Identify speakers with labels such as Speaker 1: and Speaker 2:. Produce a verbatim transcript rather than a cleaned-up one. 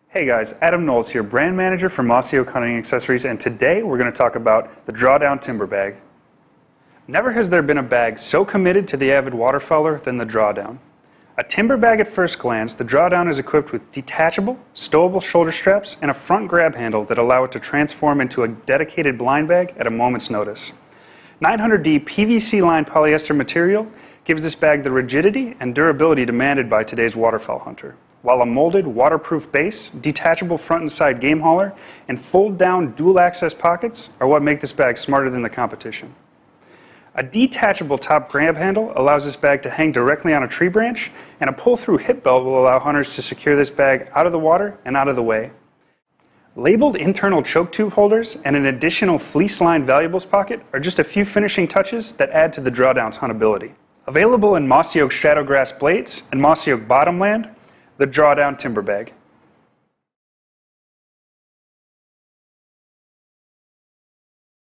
Speaker 1: Hey guys, Adam Knowles here, brand manager for Mossy Hunting Accessories, and today we're going to talk about the Drawdown timber bag. Never has there been a bag so committed to the avid waterfowler than the Drawdown. A timber bag at first glance, the Drawdown is equipped with detachable, stowable shoulder straps and a front grab handle that allow it to transform into a dedicated blind bag at a moment's notice. nine hundred D P V C-lined polyester material gives this bag the rigidity and durability demanded by today's waterfowl hunter, while a molded, waterproof base, detachable front and side game hauler, and fold-down dual-access pockets are what make this bag smarter than the competition. A detachable top grab handle allows this bag to hang directly on a tree branch, and a pull-through hip belt will allow hunters to secure this bag out of the water and out of the way. Labeled internal choke tube holders and an additional fleece-lined valuables pocket are just a few finishing touches that add to the Drawdown's huntability. Available in Mossy Oak Shadowgrass blades and Mossy Oak Bottomland, the Drawdown timber bag.